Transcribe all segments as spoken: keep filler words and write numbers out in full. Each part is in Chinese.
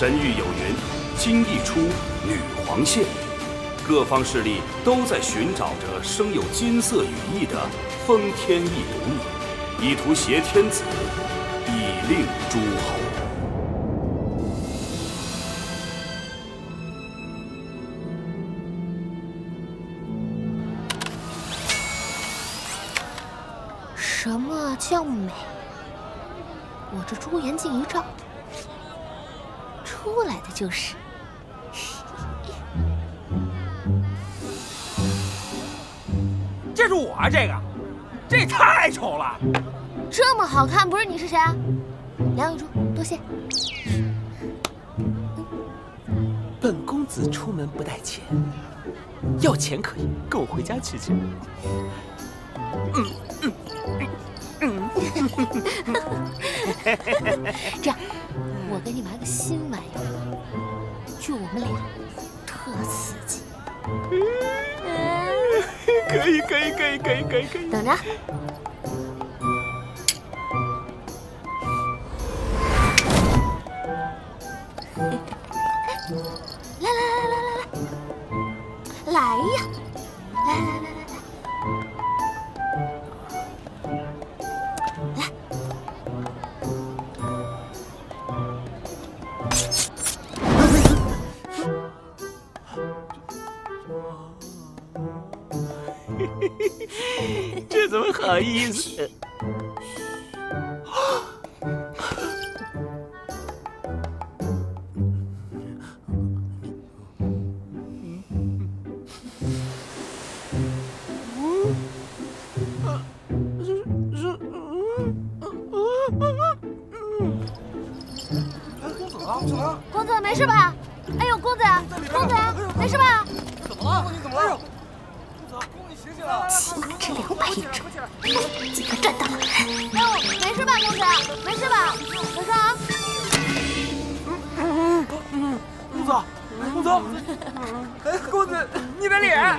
神谕有云：今一出女皇现。各方势力都在寻找着生有金色羽翼的封天异毒女，以图挟天子，以令诸侯。 什么叫美？我这朱颜镜一照，出来的就是。 这是我这个，这也太丑了。 这么好看，不是你是谁啊？梁玉珠，多谢。 本公子出门不带钱，要钱可以跟我回家取去。嗯嗯嗯嗯。这样，我给你玩个新玩意儿，就我们俩，特刺激。 可以可以可以可以可以可以。 等着。来来来来来来，来呀！来来来来来。 这怎么好意思？ 公子没事吧？哎呦，公子，公子，没事吧？ 怎么了？你怎么了？ 起码值两百银子，自个赚到了。哎呦，没事吧，公子？没事吧？没事啊。 公子，公子，哎，公子，你的脸！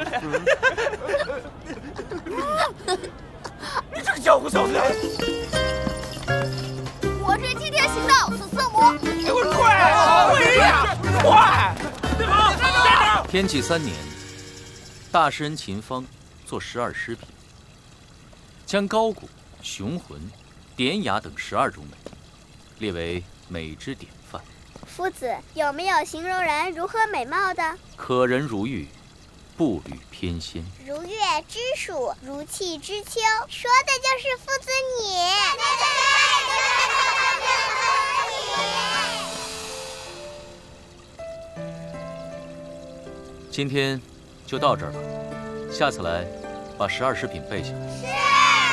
你这个小虎小子！ 我这替天行道，是色魔。 给我快！跪呀！快！ 天启三年，大诗人秦方作十二诗品，将高古、雄浑、典雅等十二种美列为美之典范。 夫子有没有形容人如何美貌的？ 可人如玉，步履翩跹。 如月之属，如泣之秋，说的就是夫子你。 今天就到这儿吧，下次来把十二诗品背下来。 是。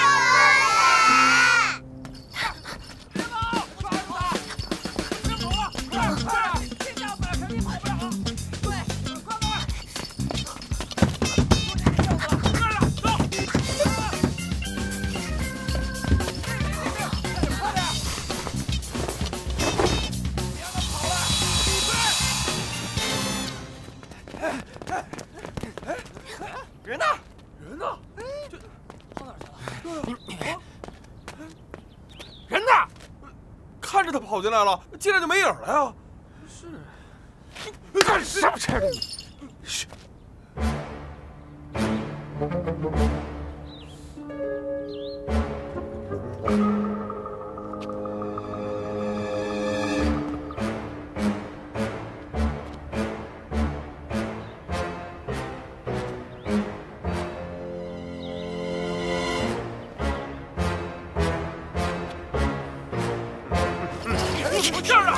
人呢？人呢？这跑哪去了？人呢？看着他跑进来了，进来就没影了呀。是。你干什么吃的你？嘘。这儿啊！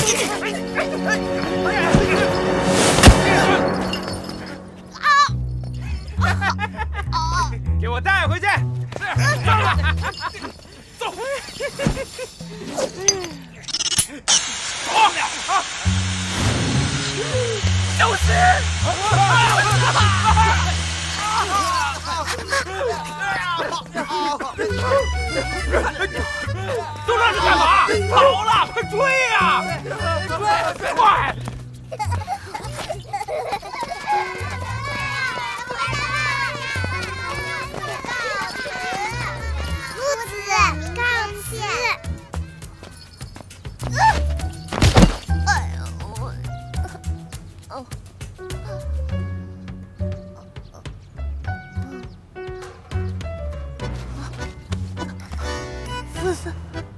给我带回去！是，上来，走，走啊！小心！都让你干嘛？跑了，快追呀！追，快！ 夫子，告辞。哎呦， 思思，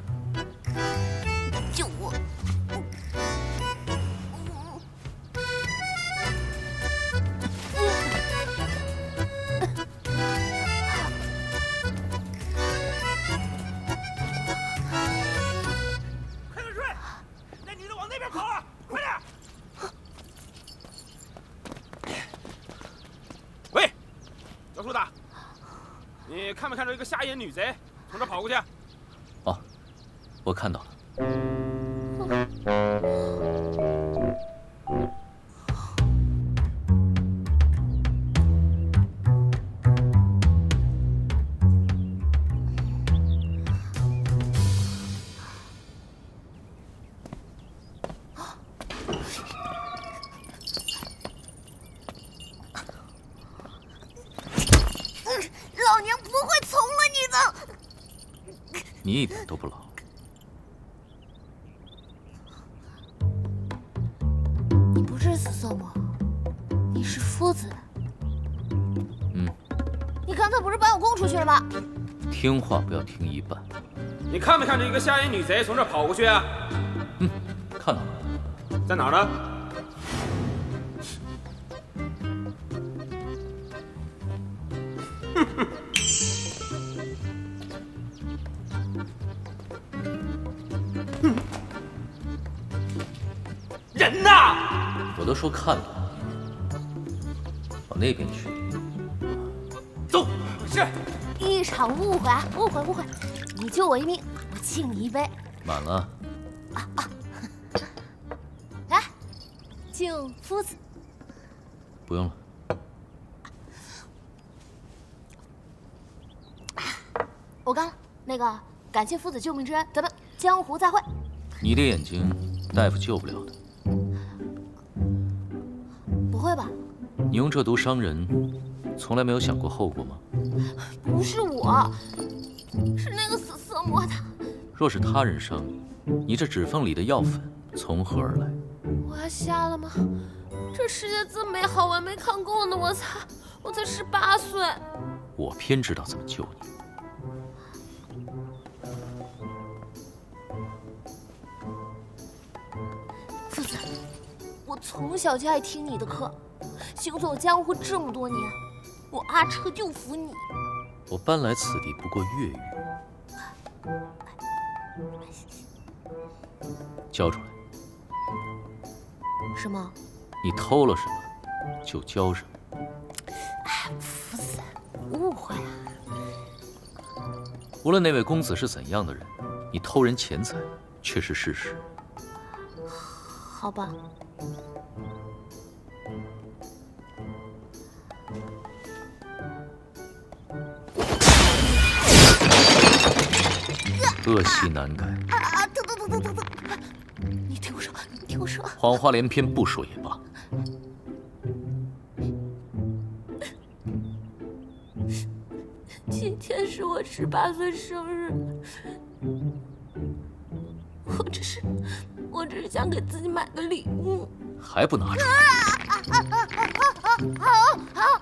救我！ 快点追！那女的往那边跑啊！快点！喂，小树的，你看没看到一个瞎眼女贼从这跑过去？ 哦，我看到了。 老娘不会从了你的！ 你一点都不老。 你不是死色魔，你是夫子。 嗯。 你刚才不是把我供出去了吗？ 听话不要听一半。 你看没看着一个瞎眼女贼从这跑过去啊？ 嗯，看到了。 在哪儿呢？哼哼。人呢？ 我都说看到了，往那边去。 走。是。 一场误会啊，误会误会！你救我一命，我敬你一杯。 满了。 啊啊！来，敬夫子。 不用了。 我干了。那个，感谢夫子救命之恩，咱们江湖再会。 你的眼睛，大夫救不了的。 不会吧？ 你用这毒伤人，从来没有想过后果吗？ 不是我，是那个死色魔他。 若是他人伤你，你这指缝里的药粉从何而来？ 我要瞎了吗？这世界这么美好，我还没看够呢！我才我才十八岁。 我偏知道怎么救你。 夫子，我从小就爱听你的课，行走江湖这么多年，我阿彻就服你。 我搬来此地不过越狱。交出来。 什么？ 你偷了什么，就交什么。 哎，夫子，误会了。 无论那位公子是怎样的人，你偷人钱财却是事实。 好吧。 恶习难改。 啊啊！疼疼疼疼疼疼！你听我说，你听我说。 谎话连篇，不说也罢。 今天是我十八岁生日，我只是，我只是想给自己买个礼物。 还不拿出来？ 好，好。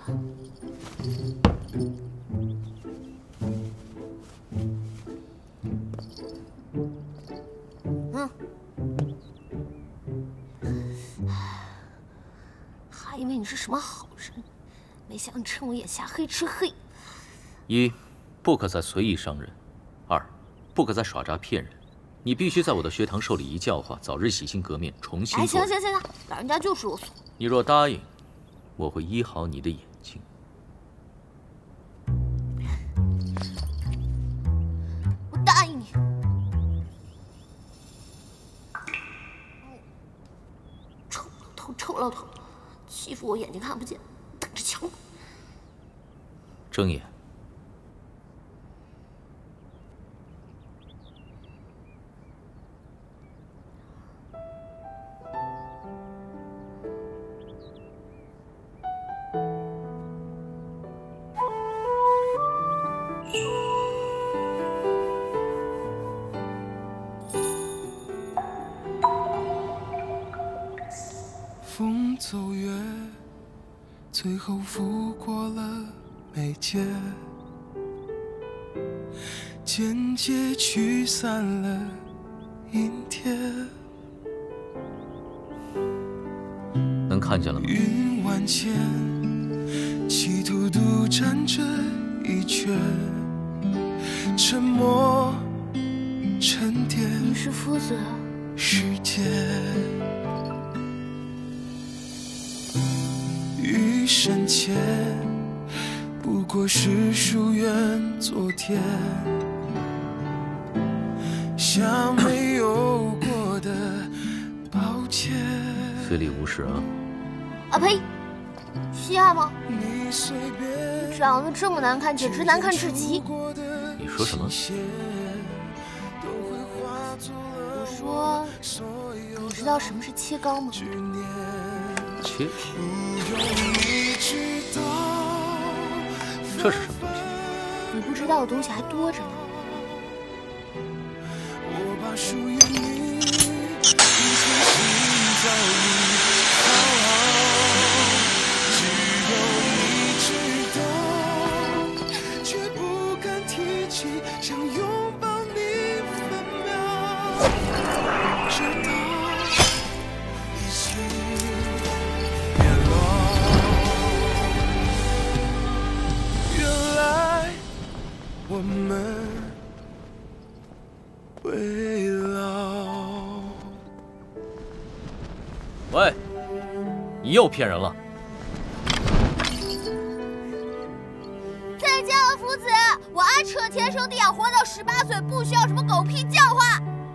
嗯。还以为你是什么好人，没想到趁我眼下黑吃黑。 一，不可再随意伤人；二，不可再耍诈骗人。你必须在我的学堂受礼仪教化，早日洗心革面，重新。 哎，行行行行，老人家就是啰嗦。 你若答应，我会医好你的眼睛。 我答应你。臭老头，臭老头，欺负我眼睛看不见，等着瞧。 睁眼。 风走远，最后拂过了眉间， 渐渐驱散了阴天。 能看见了吗？ 云万千，企图独占这一圈，沉默沉淀。 你是夫子？ 时间，余生前，不过是疏远昨天，像没有过的抱歉。 非礼勿视啊！ 啊呸！稀罕吗？ 你随便长得这么难看，简直难看至极。 你说什么？ 我说，你知道什么是切糕吗？ 切？这是什么东西？ 你不知道的东西还多着呢。 我把属于你一颗心早已好好，只有你知道，却不敢提起，想拥抱你分秒，直到一起变老。原来我们会老。 喂，你又骗人了！ 再见了，夫子！我阿彻天生地养，活到十八岁，不需要什么狗屁教化。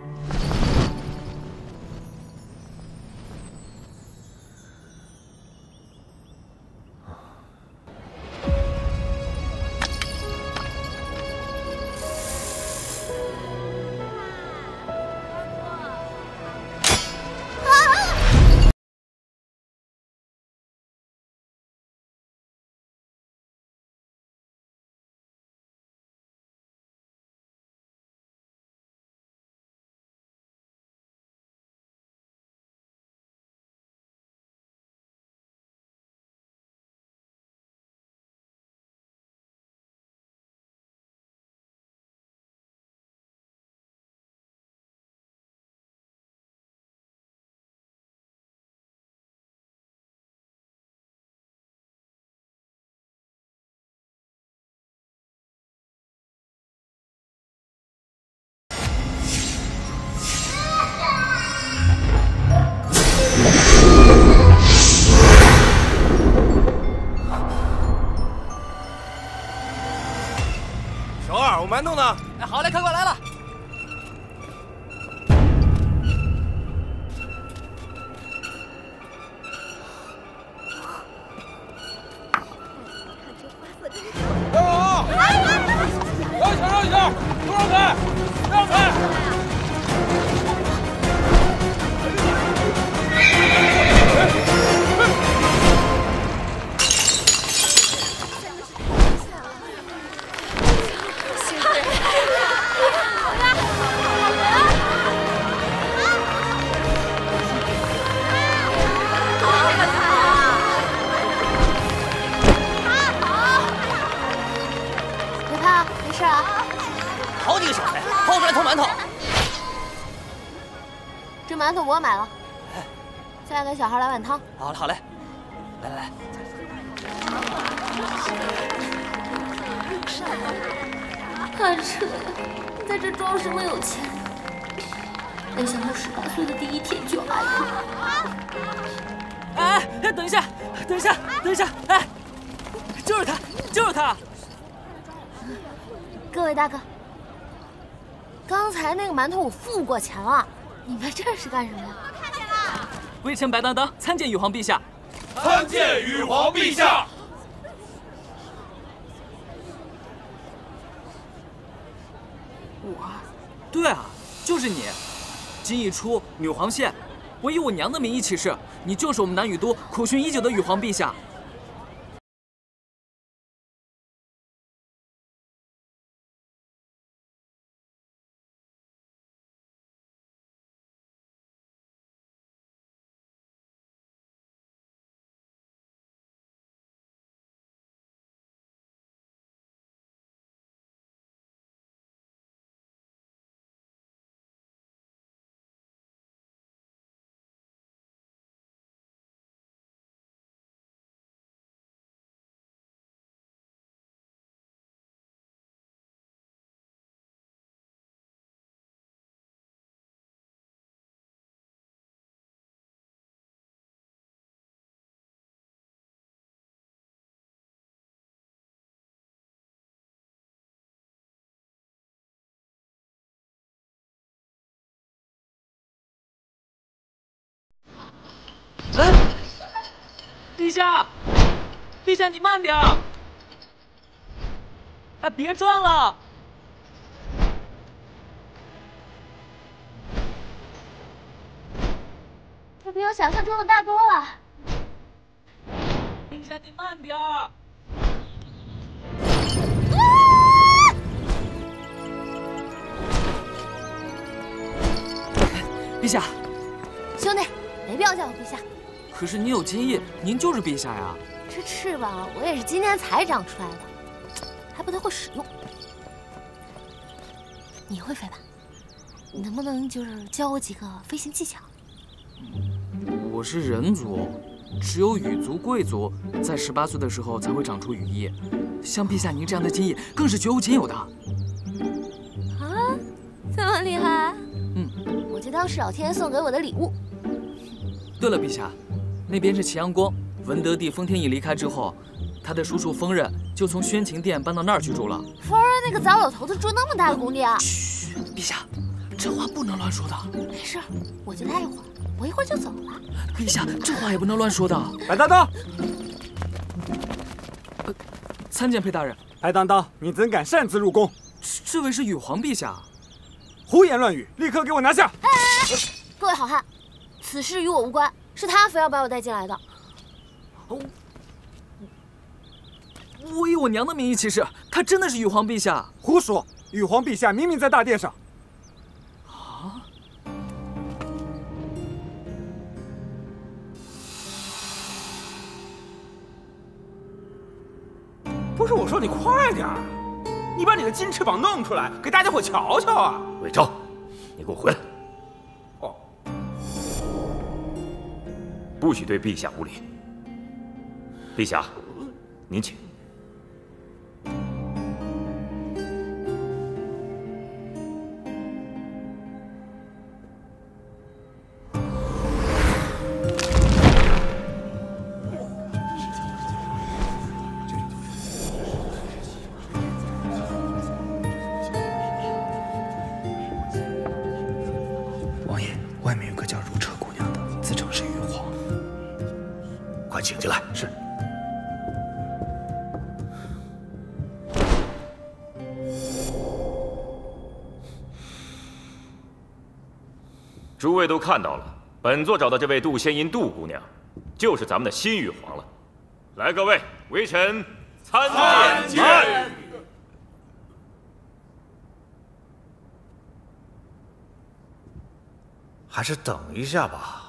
小二，我馒头呢？ 哎，好嘞，快过来了。 让一下，让一下，都让开，让开！ 别怕，没事啊。 好几个小孩跑出来偷馒头。 这馒头我买了，再给小孩来碗汤。 好嘞，好嘞，来来来。 阿彻，你在这装什么有钱？没想到十八岁的第一天就爱我。 哎，等一下，等一下，等一下，哎，就是他，就是他。 各位大哥，刚才那个馒头我付过钱了，你们这是干什么？ 微臣白当当参见玉皇陛下。 参见玉皇陛下。 我，对啊，就是你。今一出女皇献，我以我娘的名义起誓，你就是我们南雨都苦训已久的玉皇陛下。 陛下，陛下你慢点儿！哎，别撞了！ 这比我想象中的大多了。 陛下你慢点儿！陛下， 兄弟，没必要叫我陛下。 可是您有金翼，您就是陛下呀。 这翅膀我也是今天才长出来的，还不太会使用。你会飞吧？你能不能就是教我几个飞行技巧？ 我是人族，只有羽族贵族在十八岁的时候才会长出羽翼，像陛下您这样的金翼更是绝无仅有的。 啊，这么厉害？ 嗯， 我就当是老天爷送给我的礼物。 对了，陛下，那边是祁阳宫。文德帝封天翼离开之后，他的叔叔封轫就从宣晴殿搬到那儿居住了。 封轫那个糟老头子住那么大的宫殿啊！ 嘘，陛下，这话不能乱说的。 没事，我就待一会儿，我一会儿就走了。 陛下，这话也不能乱说的。 白当当， 呃，参见裴大人。 白当当，你怎敢擅自入宫？ 这位是羽皇陛下。 胡言乱语，立刻给我拿下！ 哎哎哎，各位好汉，此事与我无关，是他非要把我带进来的。 哦，我以我娘的名义起誓，他真的是羽皇陛下。 胡说！羽皇陛下明明在大殿上。 啊！ 不是我说你快点儿，你把你的金翅膀弄出来，给大家伙瞧瞧啊！ 韦昭，你给我回来！ 哦， 不许对陛下无礼。陛下，您请。 王爷，外面有个叫如彻姑娘的，自称是羽皇。 快请进来。 是。 诸位都看到了，本座找的这位杜仙音杜姑娘，就是咱们的新羽皇了。来，各位，微臣参见。参还是等一下吧。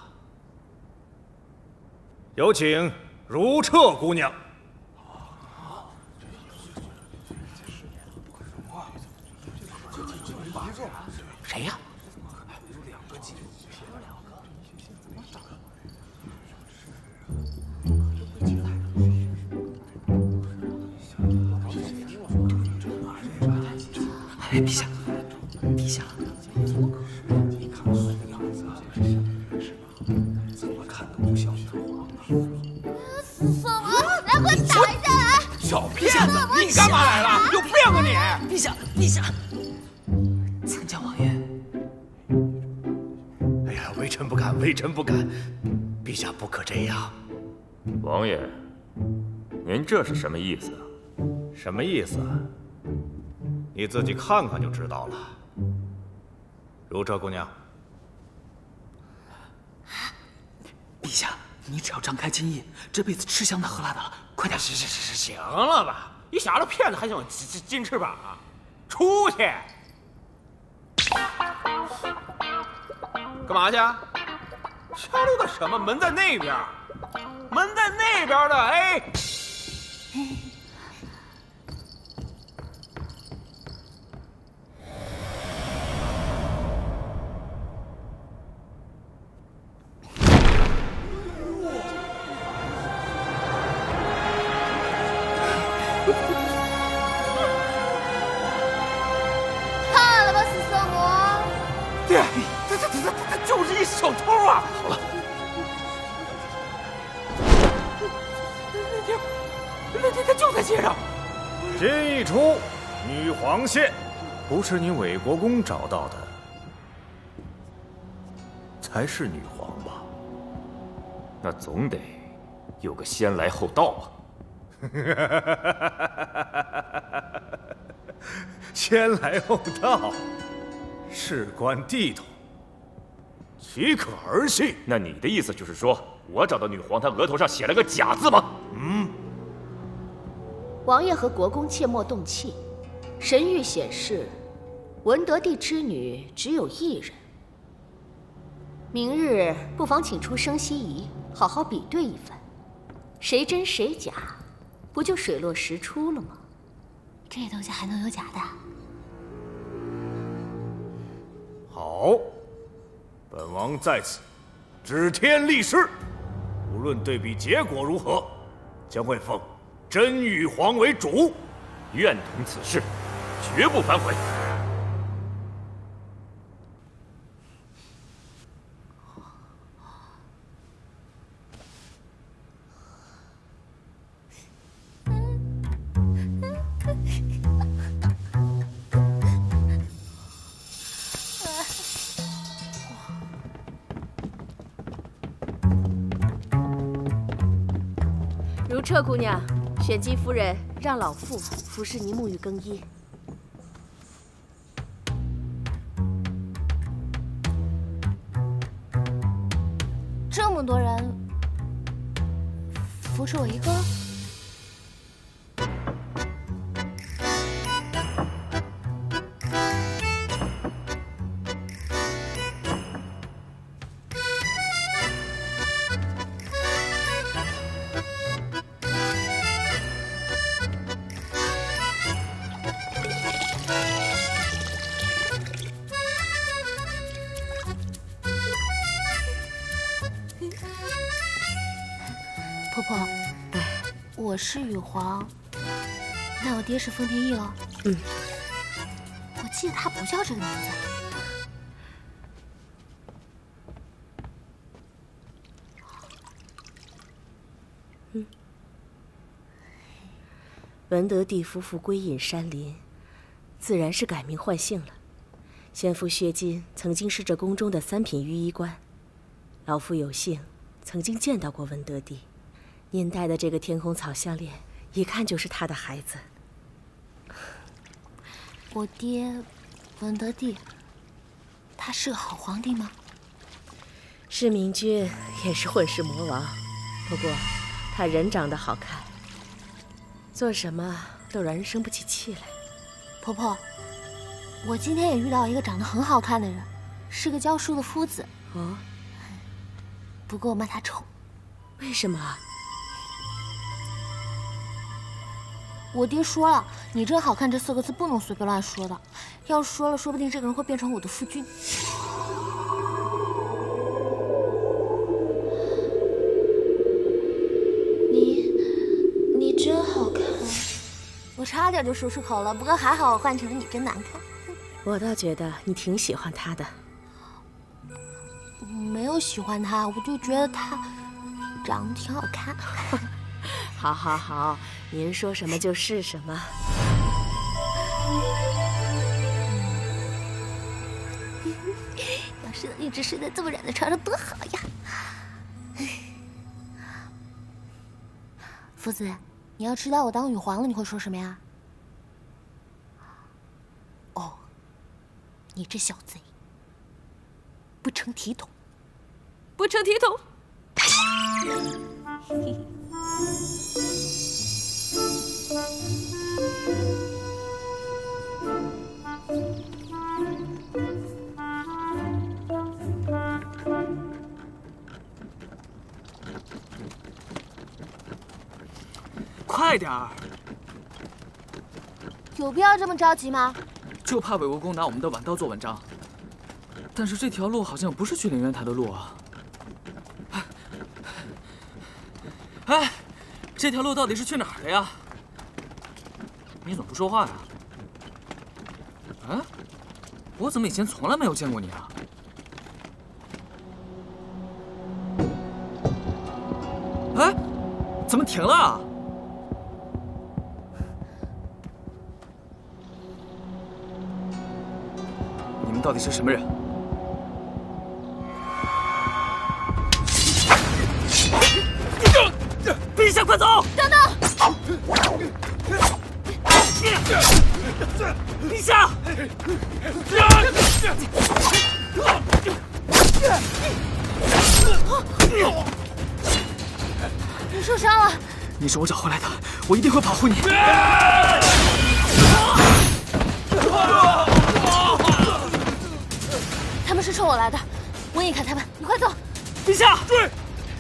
有请如彻姑娘。 谁呀？哎，陛下，陛下，你看这个样子，是吧？怎么看都不像是皇上。 死死我！来，给我打一下来！ 小骗子，你干嘛来了？有病啊你！ 陛下，陛下，参见王爷。 哎呀，微臣不敢，微臣不敢，陛下不可这样。 王爷，您这是什么意思啊？ 什么意思？你自己看看就知道了。如彻姑娘， 陛下，你只要张开金翼，这辈子吃香的喝辣的了。快点！ 行行行行了吧？一小子骗子还想有金金翅膀啊？出去！干嘛去？瞎溜达什么？门在那边，门在那边的。哎。 怕了吧，死色魔！ 爹，他他他他就是一小偷啊！ 好了， 那天，那天他就在街上。 金一出，女皇线，不是你韦国公找到的，才是女皇吧？ 那总得有个先来后到啊。 先来后到，事关地头，岂可儿戏？ 那你的意思就是说，我找到女皇，她额头上写了个假字吗？ 嗯。 王爷和国公切莫动气，神谕显示，文德帝之女只有一人。明日不妨请出生息仪，好好比对一番，谁真谁假，不就水落石出了吗？ 这东西还能有假的？ 好，本王在此指天立誓，无论对比结果如何，将会奉真玉皇为主， 愿同此事，绝不反悔。 如彻姑娘，选姬夫人让老妇服侍您沐浴更衣。 这么多人，服侍我一个？婆婆，我是羽皇，那我爹是封天翼了。 嗯， 我记得他不叫这个名字。 嗯，文德帝夫妇归隐山林，自然是改名换姓了。先父薛金曾经是这宫中的三品御医官，老夫有幸曾经见到过文德帝。您戴的这个天空草项链，一看就是他的孩子。 我爹，文德帝，他是个好皇帝吗？ 是明君，也是混世魔王。不过，他人长得好看，做什么都让人生不起气来。 婆婆，我今天也遇到一个长得很好看的人，是个教书的夫子。 哦。 不过我骂他丑。 为什么？ 我爹说了，你真好看这四个字不能随便乱说的，要是说了，说不定这个人会变成我的夫君。你，你真好看，我差点就说出口了，不过还好我换成了你真难看。 我倒觉得你挺喜欢他的。 没有喜欢他，我就觉得他长得挺好看。 好，好，好，您说什么就是什么。 要是能一直睡在这么软的床上多好呀！夫子，你要知道我当羽皇了，你会说什么呀？哦，你这小贼，不成体统， 不成体统。 快点儿！ 有必要这么着急吗？ 就怕韦国公拿我们的晚刀做文章。但是这条路好像不是去凌渊台的路啊！哎，这条路到底是去哪儿的呀？你怎么不说话呀？啊？我怎么以前从来没有见过你啊？哎，怎么停了？你们到底是什么人？ 快走！ 等等！ 陛下！ 你受伤了？ 你是我找回来的，我一定会保护你。 他们是冲我来的，我引开他们，你快走！ 陛下， 追！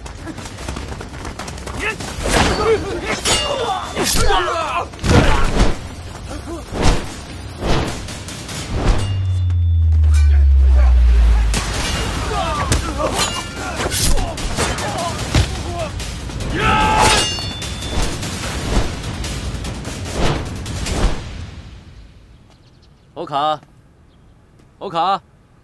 欧卡，欧卡。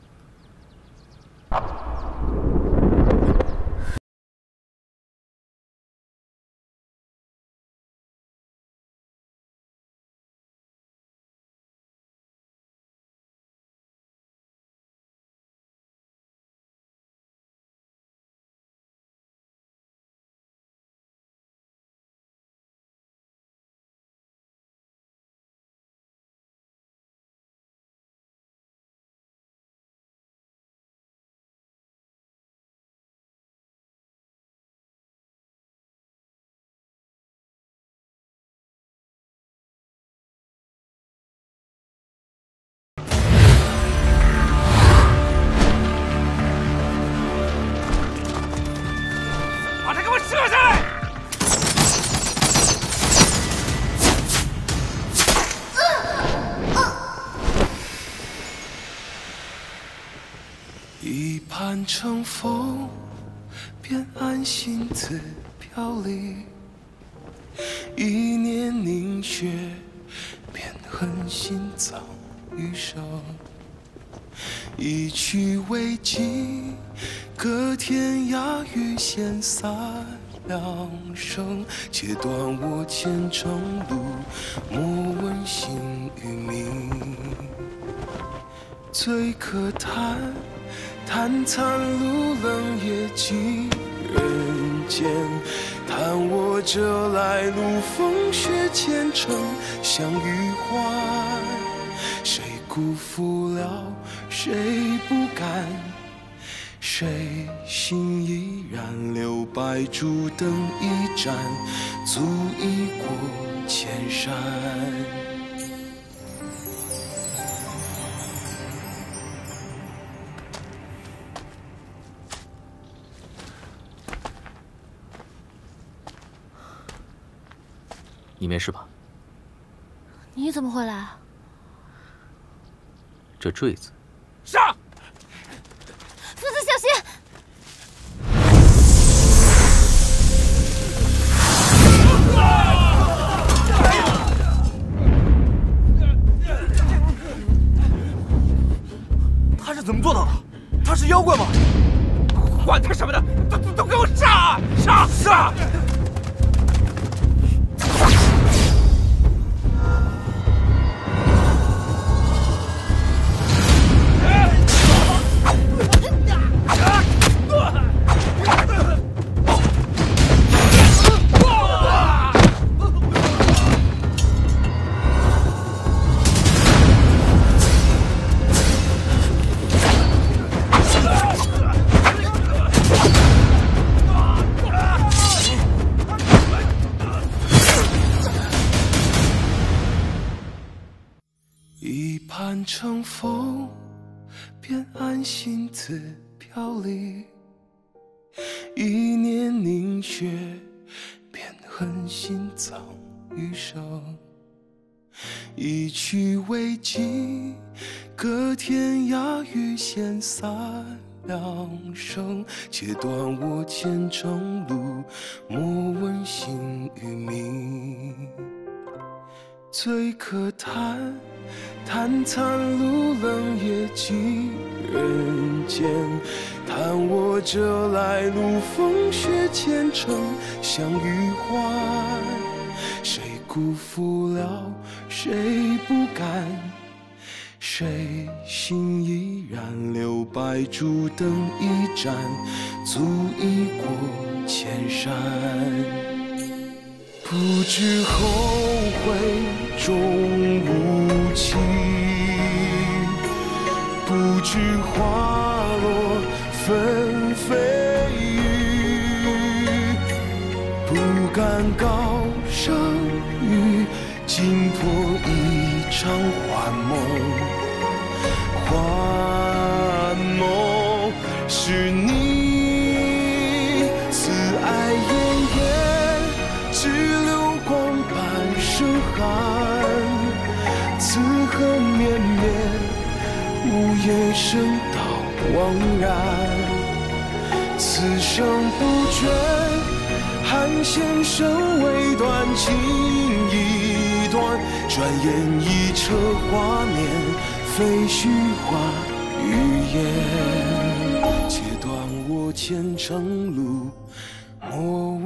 射下来！ 一盘乘风，便安心自飘离；一念凝血，便恨心脏余生。一曲为尽，隔天涯与弦撒两声。切断我前程路，莫问姓与名。最可叹，叹残路冷也尽人间。叹我这来路风雪前程相遇欢。谁辜负了，谁不甘，谁心依然留白烛灯一盏，足以过千山。 你没事吧？ 你怎么会来啊？ 这坠子， 上！ 夫子小心！ 他是怎么做到的？他是妖怪吗？管他什么的，都都都给我杀！杀杀！乘风，便安心自飘离；一念凝血，便恨心脏余生。一曲为尽，隔天涯与弦撒两声。切断我前程路，莫问姓与名。最可叹，叹残路冷也尽人间。叹我这来路风雪前程相遇欢。谁辜负了，谁不甘，谁心依然留白烛灯一盏，足以过千山。 不知后悔终无期，不知花落纷飞雨，不敢高声语，惊破一场幻梦。幻梦是你慈爱奄奄，只流光般深寒，此恨绵绵，无言声到惘然。此生不倦，寒弦声未断，情已断，转眼一车华年。非虚化语言，切断我前程路，莫